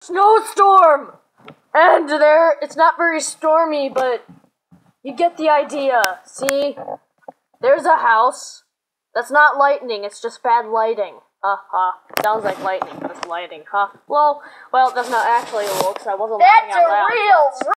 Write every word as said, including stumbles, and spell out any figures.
Snowstorm! And there, it's not very stormy, but you get the idea. See? There's a house. That's not lightning, it's just bad lighting. Ha ha. Sounds like lightning, but it's lighting, huh? Well, well, that's not actually a because I wasn't laughing out loud. That's a real